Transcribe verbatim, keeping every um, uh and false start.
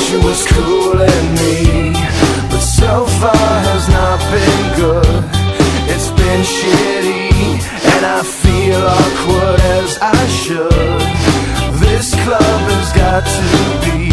she was cooling me, but so far has not been good. It's been shitty, and I feel awkward as I should. This club has got to be